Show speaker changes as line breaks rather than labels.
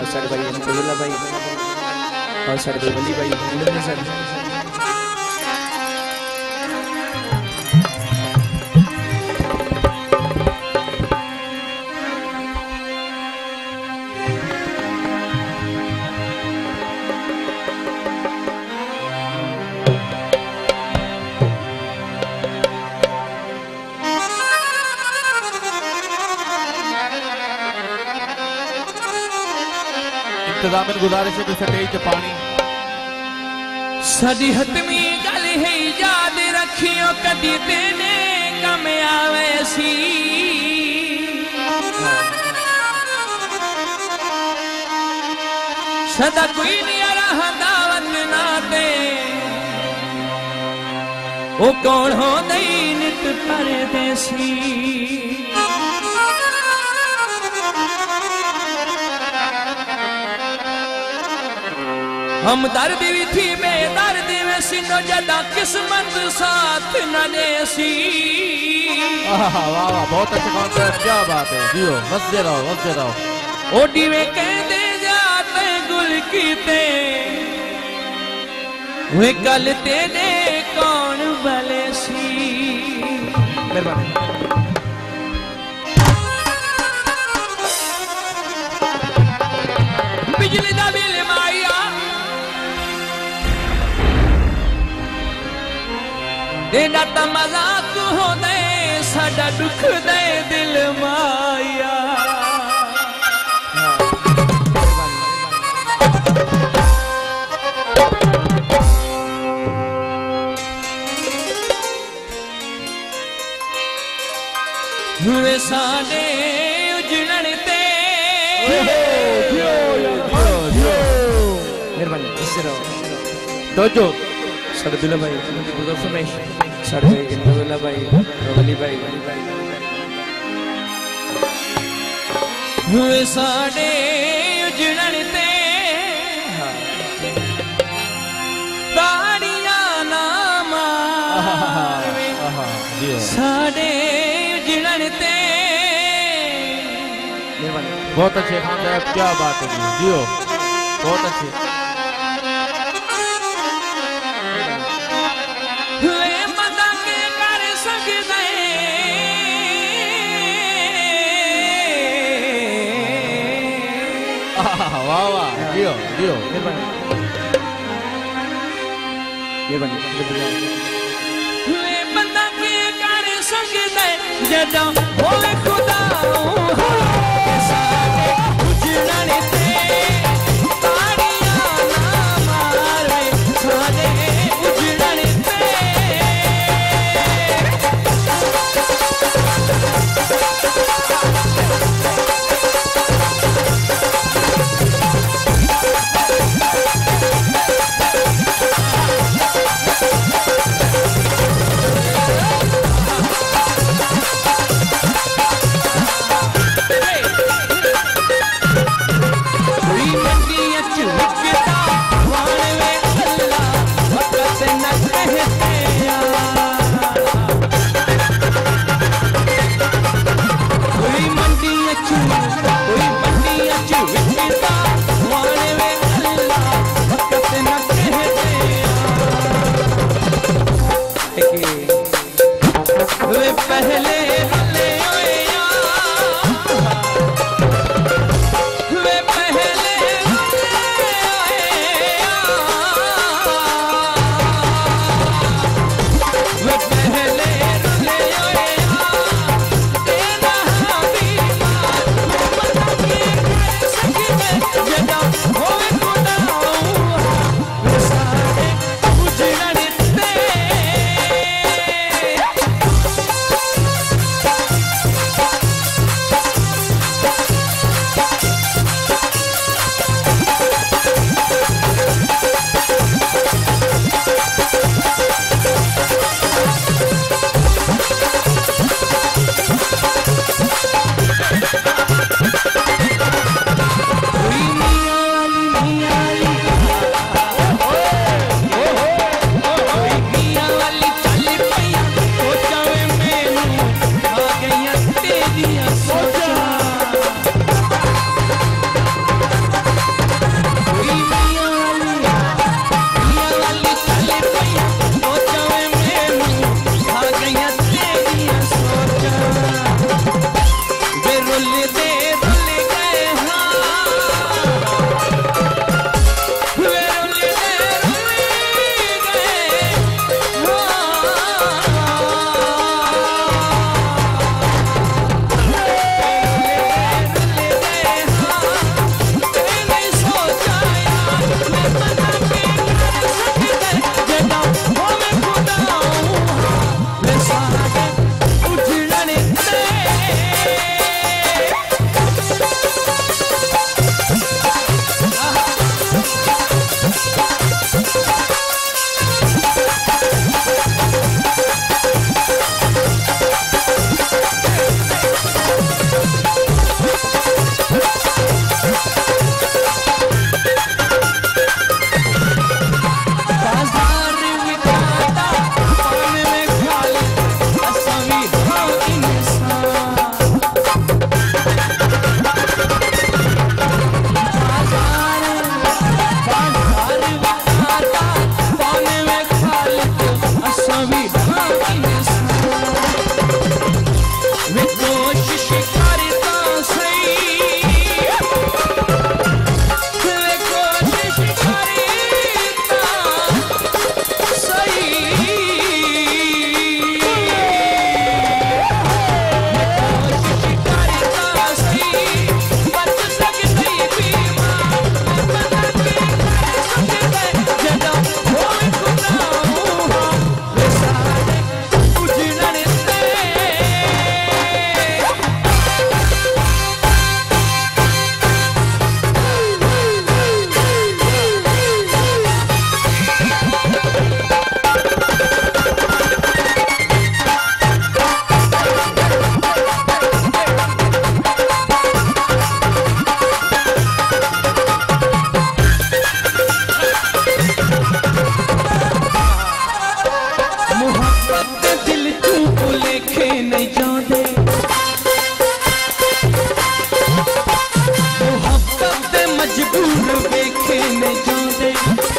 और सर भाई अब्दुल्ला भाई और सर वली भाई सर
इंतजामिन गुजारिश है कि स्टेज पानी
सदी हतमी गल है याद रखियो कदी तेने कम आवे सी सदा कोई नहीं रहा दावत ना दे वो कौन हो दई नित परदेसी हम दर्द भी थी बेदर्द में सिनो जदा किस्मत साथ न देसी।
वाह वाह बहुत अच्छा कॉन्सेप्ट, क्या बात है, जियो मस्ते रहो।
ओडी में कहते जाते गुल कीते वे कल तेरे कौन भले सी। मेहरबानी बिजली दा बिल माया तेरा तो मजाक हो दे साडा दुख दे दिल माया। हुए साडे उजड़न ते
मेहरबानी
दोजो
सरदुल्ला भाई फरमाइश सर भाई अब्दुल्ला भाई वली भाई
हुए साडे उजड़न ते ताड़ियां ना मारवे साडे उजड़न ते।
बहुत अच्छे खान साहब, क्या बात है जियो बहुत अच्छे। वाह वाह जियो जियो
हुए बंदा के कर संग दे जदा होए खुदा साडे उजड़न ते ताड़ियां ना मारे साडे उजड़न ते। Hey! भाई